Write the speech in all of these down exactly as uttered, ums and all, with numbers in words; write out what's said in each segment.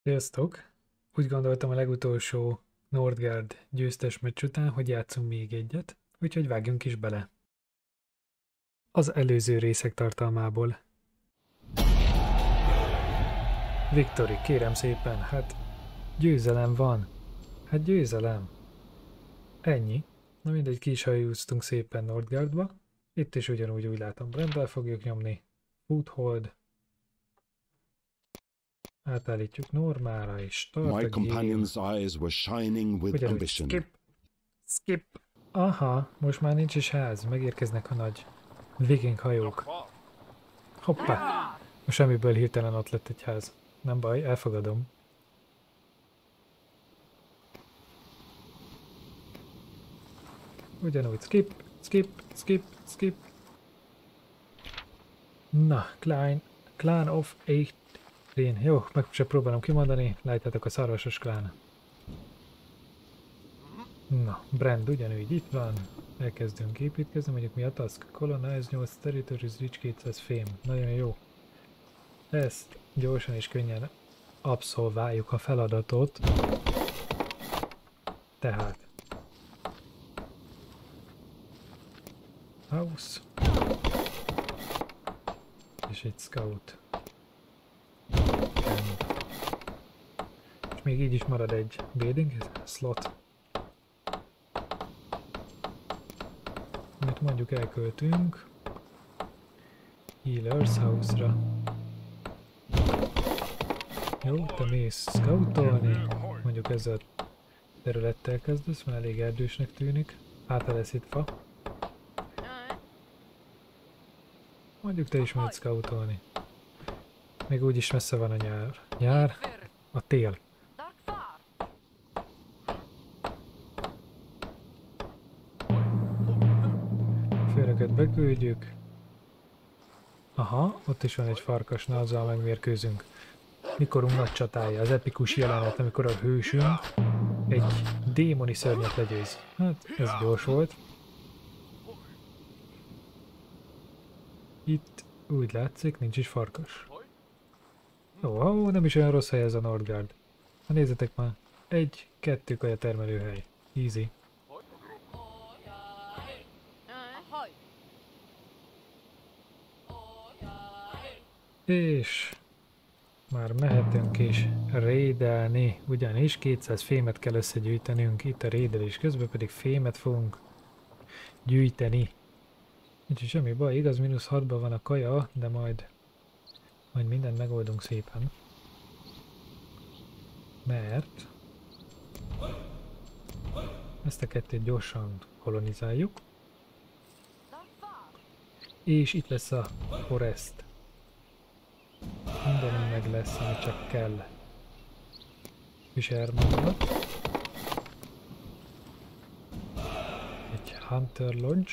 Sziasztok! Úgy gondoltam a legutolsó Nordgard győztes meccs után, hogy játszunk még egyet, úgyhogy vágjunk is bele. Az előző részek tartalmából. Viktori, kérem szépen, hát győzelem van. Hát győzelem. Ennyi. Na mindegy, ki is hajóztunk szépen Nordgardba. Itt is ugyanúgy úgy látom, Brendel fogjuk nyomni. Foothold. Átállítjuk normára és start My a game. companion's eyes were shining with Ugyanúgy ambition. skip. Skip. Aha, most már nincs is ház, megérkeznek a nagy viking hajók. Hoppá! Most semmiből hirtelen ott lett egy ház. Nem baj, elfogadom. Ugyanúgy skip, skip, skip, skip. Na, Klein, Clan of Eighteen. Jó, meg sem próbálom kimondani, látjátok a szarvasos klán. Na, Brand ugyanúgy itt van. Elkezdünk építkezni, mondjuk mi a task? Colonize nyolc territories, reach kétszáz fame. Nagyon jó. Ezt gyorsan és könnyen abszolváljuk a feladatot. Tehát. House. És egy scout. And. És még így is marad egy building slot. Amit mondjuk elköltünk Healers House-ra. Jó, te mész scoutolni, mondjuk ezzel a területtel kezdesz, mert elég erdősnek tűnik. Hátra lesz itt fa. Mondjuk te is mehetsz scoutolni. Még úgyis messze van a nyár. Nyár? A tél. Főnöket beküldjük. Aha, ott is van egy farkas, na azzal megmérkőzünk. Mikorunk nagy csatája, az epikus jelenet, amikor a hősünk egy démoni szörnyet legyőz. Hát, ez gyors volt. Itt úgy látszik, nincs is farkas. Ó, ó, nem is olyan rossz hely ez a Nordgard. Na nézzetek már, egy-kettő kaja termelőhely. Easy. És már mehetünk is raidelni, ugyanis kétszáz fémet kell összegyűjtenünk itt a raidelés közben, pedig fémet fogunk gyűjteni. Úgyhogy semmi baj, igaz, mínusz hatban van a kaja, de majd, majd mindent megoldunk szépen. Mert ezt a kettőt gyorsan kolonizáljuk. És itt lesz a forest. Mindenünk meg lesz, ami csak kell. Fishermannak. Egy Hunter Lodge.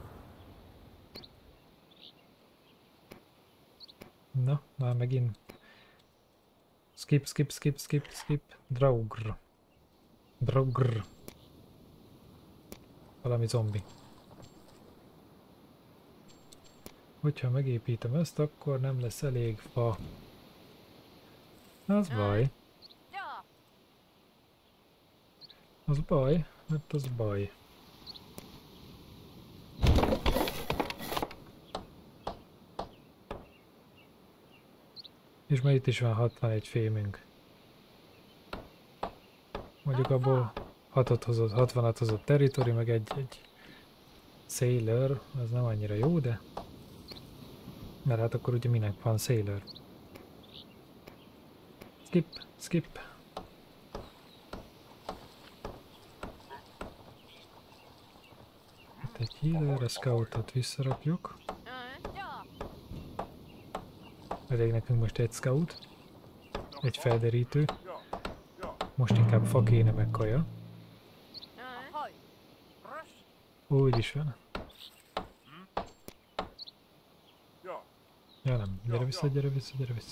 Na, már megint. Skip, skip, skip, skip, skip. Draugr. Draugr. Valami zombi. Hogyha megépítem ezt, akkor nem lesz elég fa. Az baj. Az baj, mert az baj. És már itt is van hatvanegy fémünk. Mondjuk abból hatot hozott, hatvanat hozott territory, meg egy, egy sailor, az nem annyira jó, de mert hát akkor ugye minek van sailor. Skip, skip. Itt egy healer, a scoutot visszarakjuk. Elég nekünk most egy scout. Egy felderítő. Most inkább fa kéne meg kaja. Úgy is van. Ja nem, gyere vissza, gyere vissza, gyere vissza.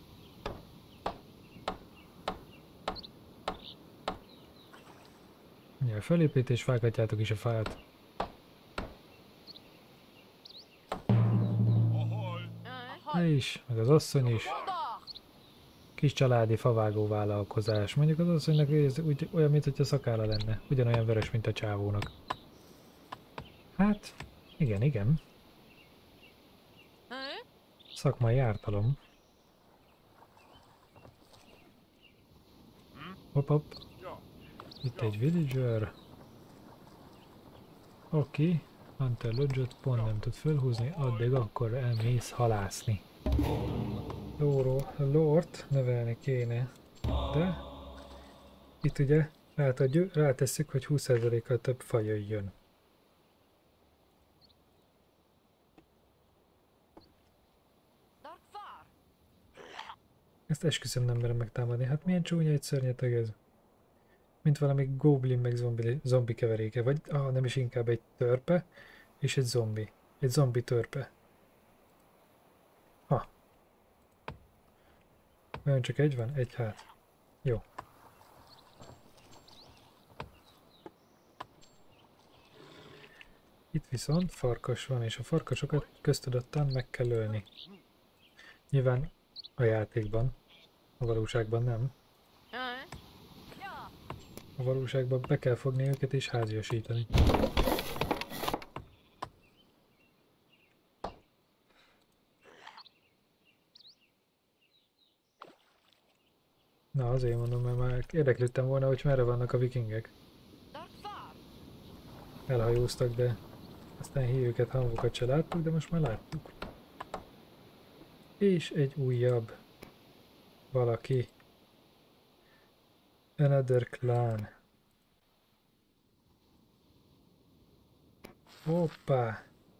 Ja, felépítés, vághatjátok is a fát. Te is, meg az asszony is. Kis családi favágó vállalkozás. Mondjuk az asszonynak ez úgy, olyan, mint hogyha szakálla lenne. Ugyanolyan vörös, mint a csávónak. Hát, igen, igen. Szakmai ártalom. Hopp, hopp. Itt egy villager. Oké. Okay. Hunter Lodge-ot pont nem tud fölhúzni, addig akkor elmész halászni. Lóró, lort növelni kéne, de itt ugye rátadjuk, rátesszük, hogy húsz százalékkal több faj jöjjön. Ezt esküszöm nem merem megtámadni, hát milyen csúnya egy szörnyeteg ez. Mint valami goblin meg zombi, zombi keveréke, vagy ah, nem is inkább egy törpe és egy zombi. Egy zombi törpe. Ha. Olyan csak egy van? Egy hát. Jó. Itt viszont farkas van, és a farkasokat köztudottan meg kell ölni. Nyilván a játékban, a valóságban nem. A valóságban be kell fogni őket és háziasítani. Na azért mondom, mert már érdeklődtem volna, hogy merre vannak a vikingek. Elhajóztak, de aztán hírüket, hangokat se láttuk, de most már láttuk. És egy újabb valaki. Another clan. Hoppá!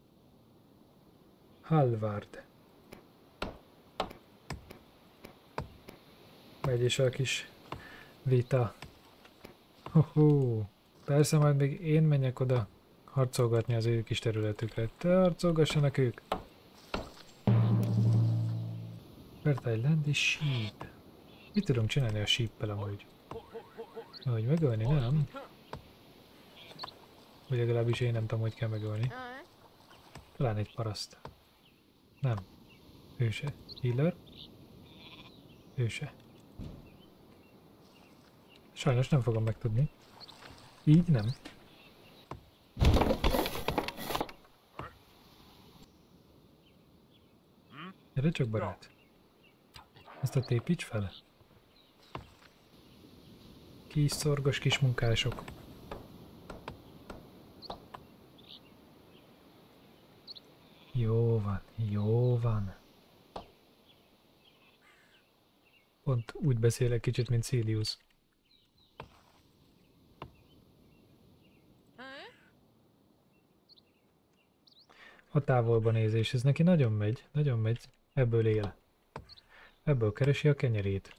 Halvard. Megy is a kis vita. Hoho! Persze majd még én menjek oda harcolgatni az ő kis területükre. Te harcolgassanak ők! Fertile land és sheep. Mit tudom csinálni a sheeppel amúgy? Hogy megölni, nem? Vagy legalábbis én nem tudom, hogy kell megölni. Talán egy paraszt. Nem. Ő se. Healer? Ő se. Sajnos nem fogom megtudni. Így nem. Gyere csak barát. Ezt a tépíts fel. Kis szorgos kis munkások. Jó van, jó van. Pont úgy beszélek kicsit, mint Silius. A távolba nézés, ez neki nagyon megy, nagyon megy. Ebből él. Ebből keresi a kenyerét.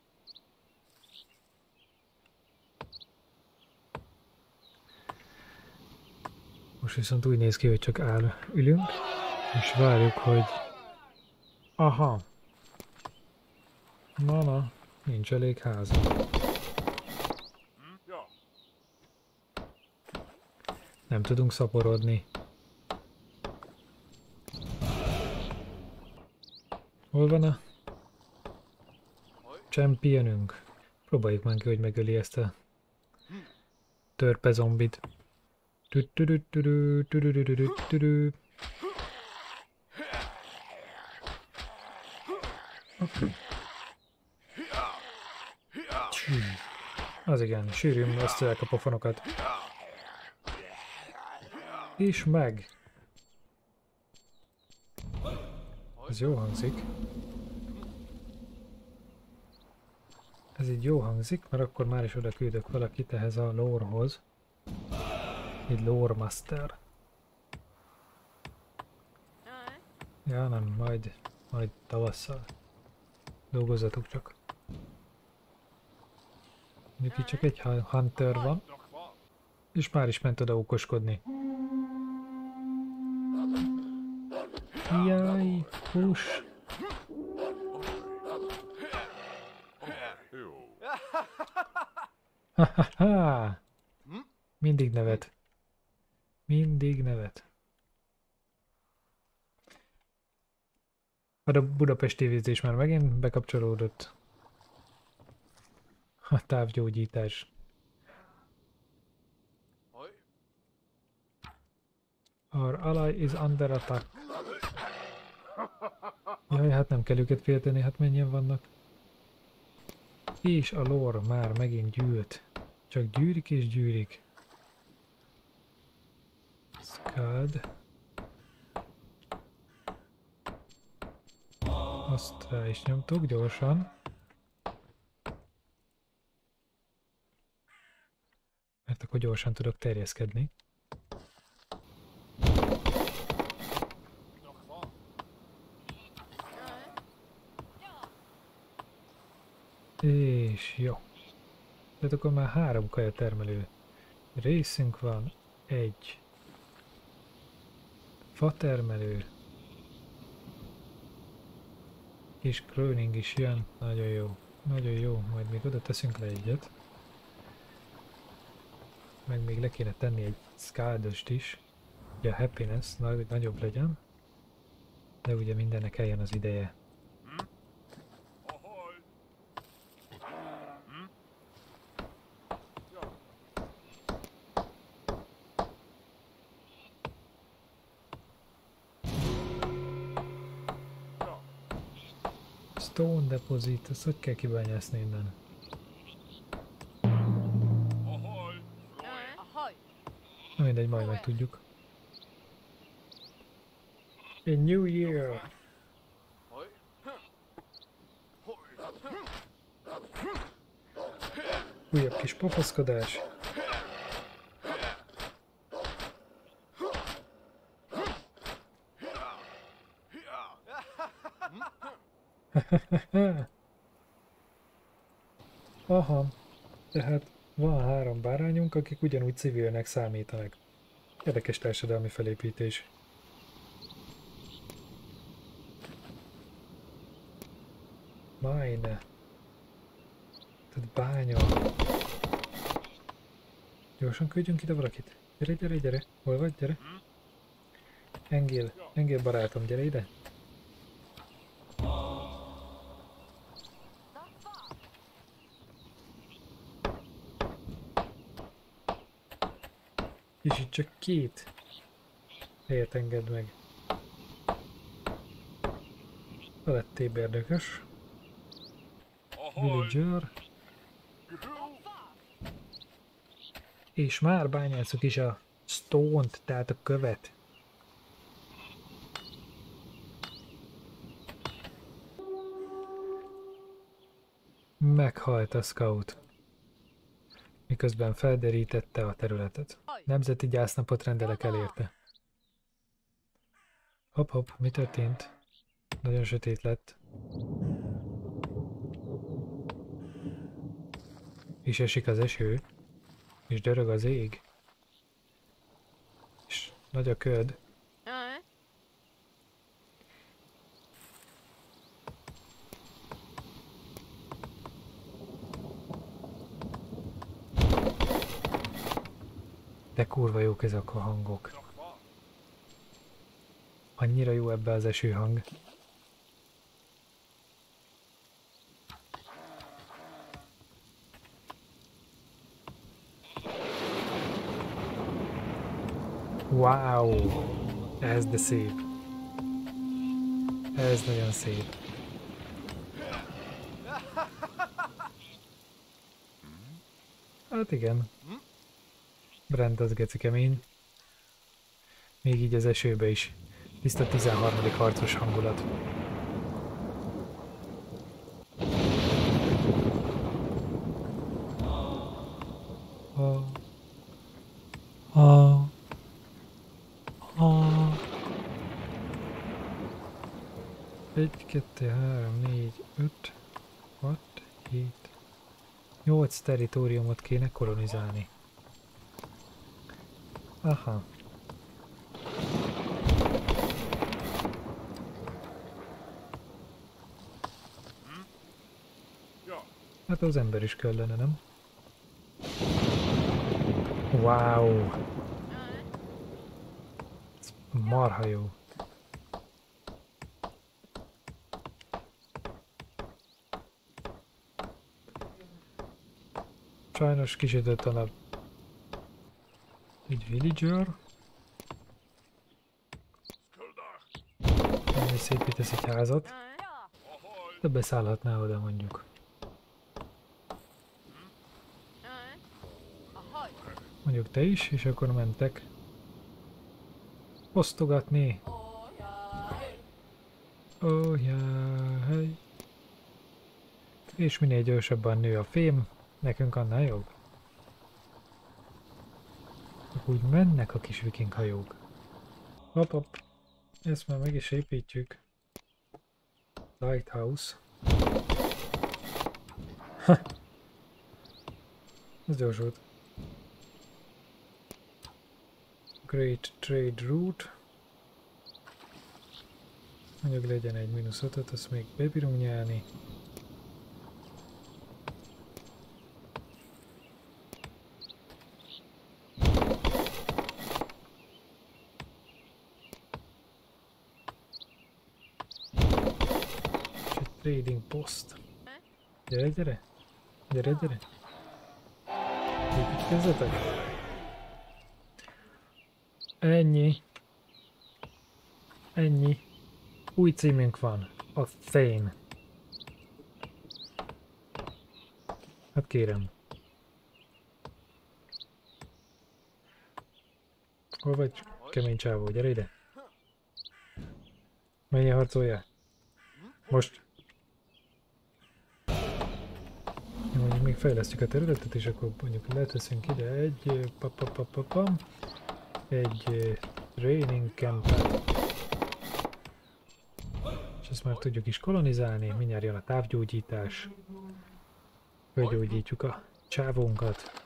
Most viszont úgy néz ki, hogy csak áll, ülünk, és várjuk, hogy... Aha! Na, na, nincs elég ház. Nem tudunk szaporodni. Hol van a championünk? Próbáljuk már ki, hogy megöli ezt a törpe zombit. Az igen, sűrűn osztják a pofonokat. És meg! Ez jó hangzik. Ez így jó hangzik, mert akkor már is oda küldök valakit ehhez a lore-hoz. Egy lore master. Ja nem, majd, majd tavasszal. Dolgozzatok csak. Mondjuk itt csak egy hunter van. És már is ment oda okoskodni. Jaj, hús! Ha-ha-ha! Mindig nevet. Mindig nevet. A budapesti vízés már megint bekapcsolódott. A távgyógyítás. Our ally is under attack. Jaj, hát nem kell őket félteni, hát mennyien vannak. És a lore már megint gyűlt. Csak gyűrik és gyűrik. Scald. Azt rá is nyomtuk gyorsan. Mert akkor gyorsan tudok terjeszkedni. És jó. Tehát akkor már három kaja termelő részünk van. Egy fa termelő. És Kröning is jön. Nagyon jó. Nagyon jó. Majd még oda teszünk le egyet. Meg még le kéne tenni egy Scaldost is. Ugye a Happiness nagy, nagyobb legyen. De ugye mindennek eljön az ideje. Stone deposit, ezt hogy kell kibányászni innen? Na mindegy, majd megtudjuk. A new year! Újabb kis pofaszkodás. Aha, tehát van három bárányunk, akik ugyanúgy civilnek számítanak. Érdekes társadalmi felépítés. Mine. Tehát bánya. Gyorsan küldjünk ide valakit. Gyere, gyere, gyere. Hol vagy? Gyere. Engél, Engél barátom, gyere ide. És itt csak két helyet enged meg. Ha lettél érdekes. Villager. És már bányászok is a stone-t, tehát a követ. Meghalt a scout. Miközben felderítette a területet. Nemzeti gyásznapot rendelek el érte. Hopp hopp, mi történt? Nagyon sötét lett. És esik az eső. És dörög az ég. És nagy a köd. De kurva jók ezek a hangok. Annyira jó ebbe az esőhang. Wow! Ez de szép. Ez nagyon szép. Hát igen. Brand az geci kemény. Még így az esőbe is. Tiszta tizenharmadik harcos hangulat. A... A... A... egy, kettő, három, négy, öt, hat, hét, nyolc territóriumot kéne kolonizálni. Aha. Hát az ember is kellene, nem? Wow! Ez marha jó. Sajnos kisütött a nap. Egy villager. Ennél szépítesz egy házat. De beszállhatná oda mondjuk. Mondjuk te is, és akkor mentek osztogatni. Ó, oh, jaj. És minél gyorsabban nő a fém, nekünk annál jobb. Úgy mennek a kis viking hajók. Hopp, hopp. Ezt már meg is építjük. Lighthouse. Ha! Ez gyorsult. Great Trade Route. Mondjuk legyen egy mínusz ötöt, azt még bebírunk nyelni. Trading post. Gyere, gyere! Gyere, gyere! Építkezzetek! Ennyi. Ennyi. Új címünk van. A Thane. Hát kérem. Hol vagy, kemény csávó? Gyere ide! Menj harcolja! Most! Mondjuk még fejlesztjük a területet, és akkor mondjuk leteszünk ide egy papapapapam, egy training campet. És ezt már tudjuk is kolonizálni, mindjárt jön a távgyógyítás. Fölgyógyítjuk a csávónkat.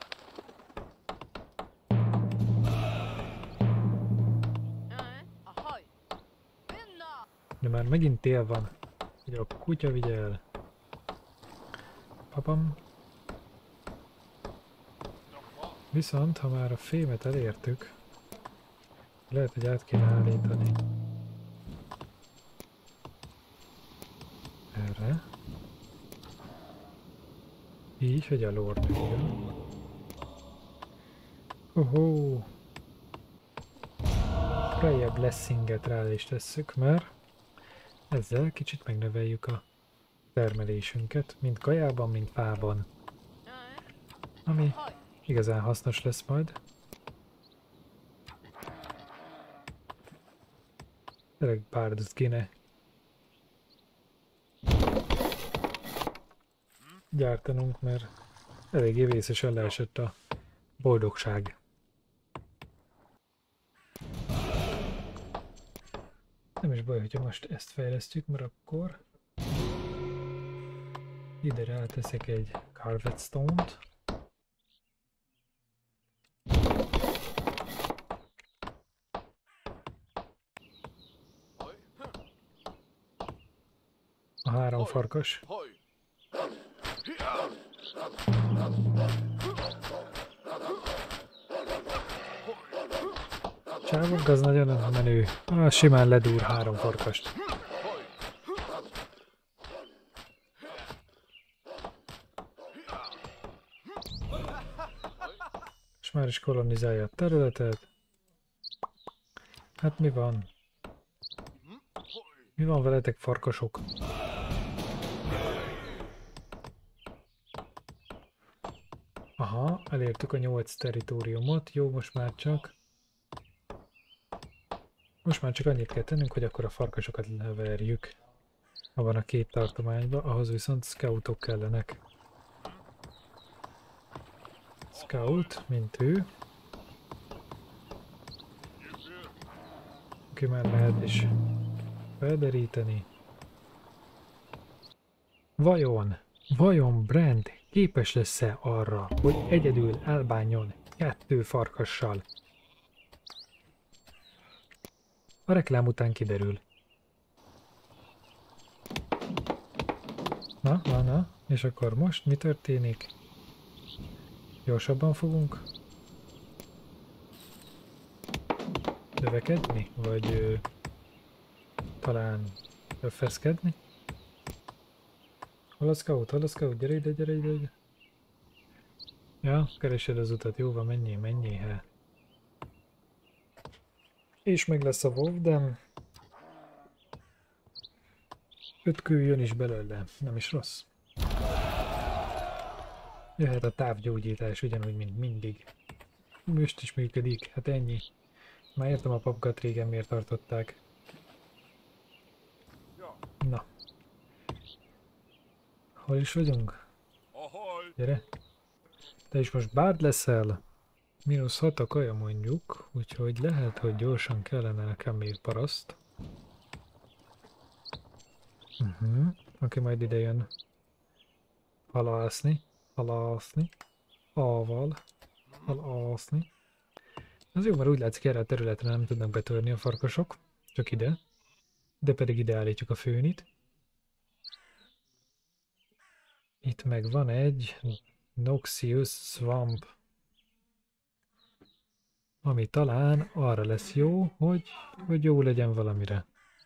De már megint tél van, hogy a kutya vigye el. Papam. Viszont, ha már a fémet elértük, lehet, hogy át kéne állítani. Erre. Így, hogy a lore nőjön. Hoho! Freya Blessinget rá is tesszük, mert ezzel kicsit megnöveljük a termelésünket, mind kajában, mind fában. Ami igazán hasznos lesz majd. Tényleg Bardot kéne gyártanunk, mert eléggé vészesen leesett a boldogság. Nem is baj, hogyha most ezt fejlesztjük, mert akkor ide ráteszek egy Carved Stone-t. A három farkas. Csávok, az nagyon menő. Ah, simán ledúr három farkast. És már is kolonizálja a területet. Hát mi van? Mi van veletek, farkasok? Aha, elértük a nyolc territóriumot. Jó, most már csak... Most már csak annyit kell tennünk, hogy akkor a farkasokat leverjük. Ha van a két tartományban, ahhoz viszont scoutok kellenek. Scout, mint ő. Aki már mehet is felderíteni. Vajon, vajon Brand képes lesz-e arra, hogy egyedül elbánjon kettő farkassal? A reklám után kiderül. Na, na, na, és akkor most mi történik? Gyorsabban fogunk növekedni, vagy ö, talán öffeszkedni? Hol a scout, hol a scout, gyere ide, gyere ide, gyere. Ja, keresed az utat, jó van, menjél, menjél, hát. És meg lesz a Wolf, de öt kő jön is belőle, nem is rossz. Jöhet a távgyógyítás ugyanúgy, mint mindig. Most is működik, hát ennyi. Már értem a papukat régen miért tartották. Na. Hol is vagyunk? Gyere. Te is most bárd leszel. Mínusz hat a kaja mondjuk, úgyhogy lehet, hogy gyorsan kellene nekem még paraszt. Uh-huh. Aki majd ide jön halászni, halászni, ával, halászni. Az jó, mert úgy látszik, erre a területre nem tudnak betörni a farkasok, csak ide. De pedig ide állítjuk a főnit. Itt meg van egy Noxious Swamp, ami talán arra lesz jó, hogy, hogy jó legyen valamire.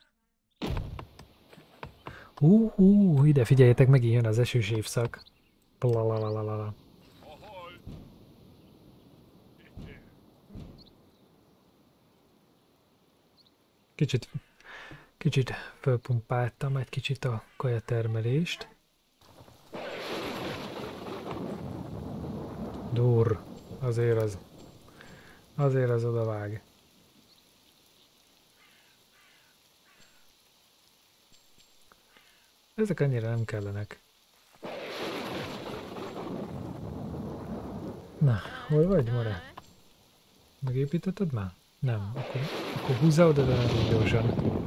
Hú, hú, ide figyeljetek, megint jön az esős évszak. Blalalala. Kicsit, kicsit fölpumpáltam egy kicsit a kajatermelést. Dur, azért az, azért az odavág. Ezek annyira nem kellenek. Na, hol vagy, More? Megépítetted már? Nem, akkor, akkor húzzá oda, de nem gyorsan.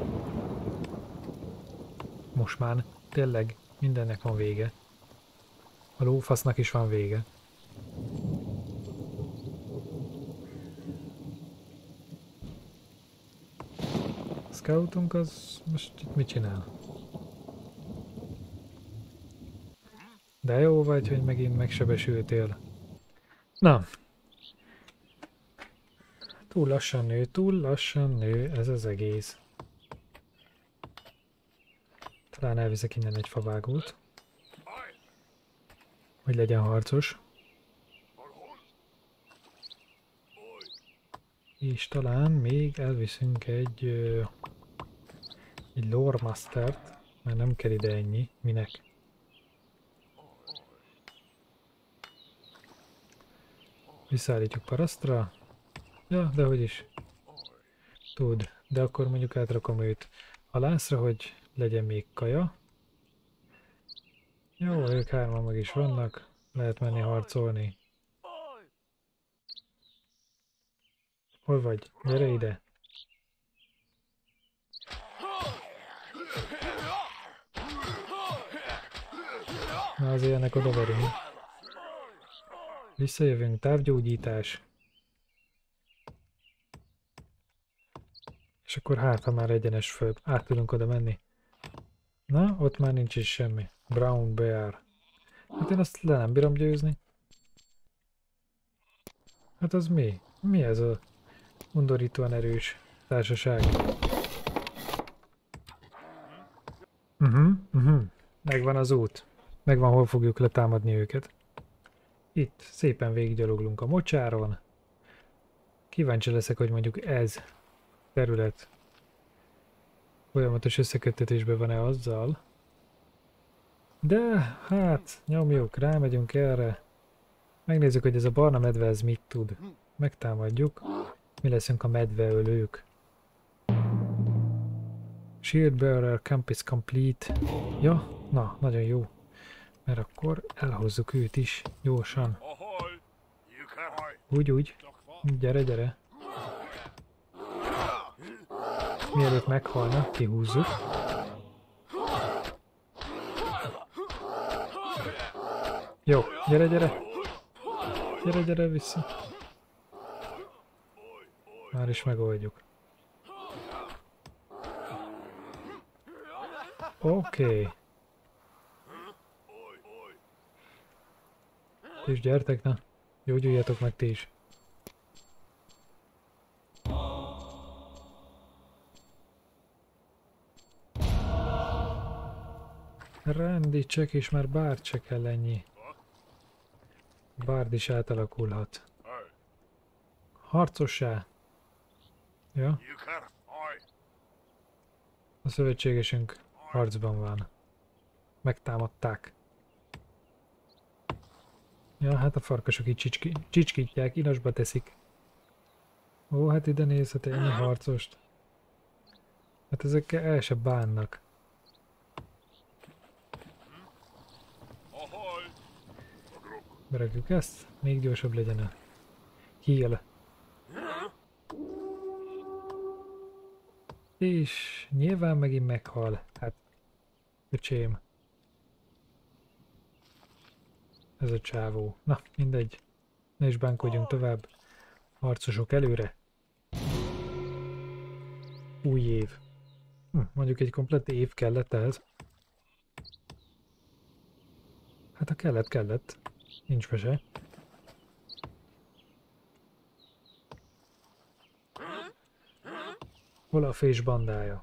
Most már, tényleg, mindennek van vége. A lófasznak is van vége. A scoutunk az most itt mit csinál? De jó vagy, hogy megint megsebesültél. Na. Túl lassan nő, túl lassan nő ez az egész. Talán elviszek innen egy favágót. Hogy legyen harcos. És talán még elviszünk egy... egy lore mastert, mert nem kell ide ennyi. Minek? Visszaállítjuk parasztra. Ja, de hogy is. Tud, de akkor mondjuk átrakom őt halászra, hogy legyen még kaja. Jó, ők hárman meg is vannak. Lehet menni harcolni. Hol vagy? Gyere ide! Na azért ennek odaverünk. Visszajövünk, távgyógyítás. És akkor hát, ha már egyenes föl, át tudunk oda menni. Na, ott már nincs is semmi. Brown Bear. Hát én azt le nem bírom győzni. Hát az mi? Mi ez a undorítóan erős társaság? Uh-huh, uh-huh. Megvan az út. Megvan, hol fogjuk letámadni őket. Itt szépen végiggyaloglunk a mocsáron. Kíváncsi leszek, hogy mondjuk ez terület folyamatos összeköttetésben van-e azzal. De hát nyomjuk, rámegyünk erre. Megnézzük, hogy ez a barna medve ez mit tud. Megtámadjuk. Mi leszünk a medveölők. Shield bearer camp is complete. Ja, na, nagyon jó. Mert akkor elhozzuk őt is gyorsan. Úgy, úgy. Gyere, gyere. Mielőtt meghalna, kihúzzuk. Jó, gyere, gyere. Gyere, gyere vissza. Már is megoldjuk. Oké. Okay. És gyertek, na. Gyógyuljatok meg ti is. Rendi, csak és már bár csak kell ennyi. bárd is átalakulhat. Harcossá. Ja. A szövetségesünk harcban van. Megtámadták. Ja, hát a farkasok így csicski, csicskítják, inasba teszik. Ó, hát ide nézhet ennyi harcost. Hát ezekkel el se bánnak. Berakjuk ezt, még gyorsabb legyen a heal. És nyilván megint meghal. Hát, öcsém. Ez a csávó. Na, mindegy. Ne is bánkodjunk tovább. Harcosok előre. Új év. Hm, mondjuk egy komplett év kellett ez. Hát ha kellett, kellett. Nincs mese. Olaf és bandája.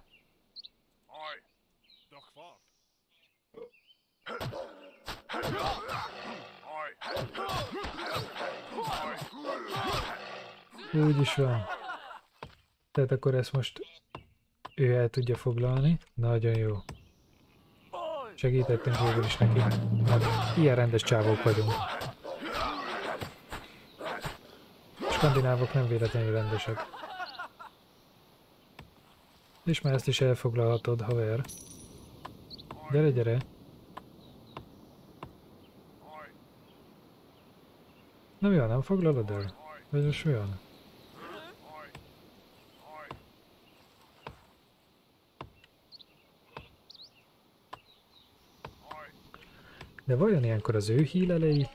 Úgy is van. Tehát akkor ezt most ő el tudja foglalni. Nagyon jó. Segítettünk végül is neki. Hát, ilyen rendes csávók vagyunk. Skandinávok nem véletlenül rendesek. És már ezt is elfoglalhatod, haver. Gyere, gyere. Na mi van, nem foglalod el? Vagy most mi van? De vajon ilyenkor az ő hílelei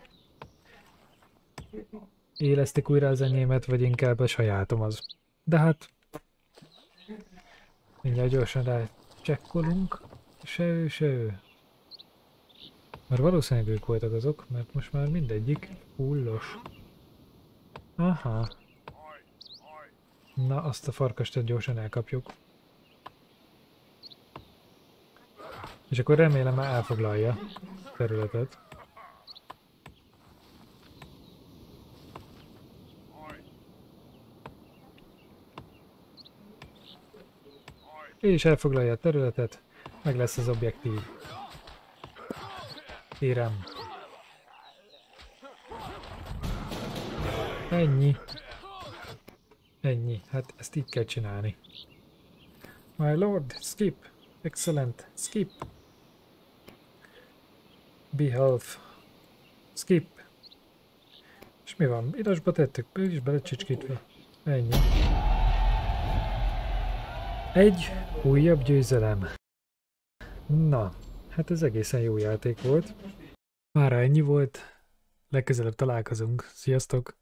élesztik újra az enyémet, vagy inkább a sajátom az? De hát... Mindjárt gyorsan rá csekkolunk. Se ő, se ő. Mert valószínűleg ők voltak azok, mert most már mindegyik hullos. Aha. Na, azt a farkastot gyorsan elkapjuk. És akkor remélem már elfoglalja a területet. És elfoglalja a területet, meg lesz az objektív. Érem. Ennyi. Ennyi. Hát ezt így kell csinálni. My lord, skip. Excellent. Skip. Behalf. Skip. És mi van? Idasba tettük, ő is belecsicskítve. Ennyi. Egy újabb győzelem. Na, hát ez egészen jó játék volt. Mára ennyi volt. Legközelebb találkozunk. Sziasztok!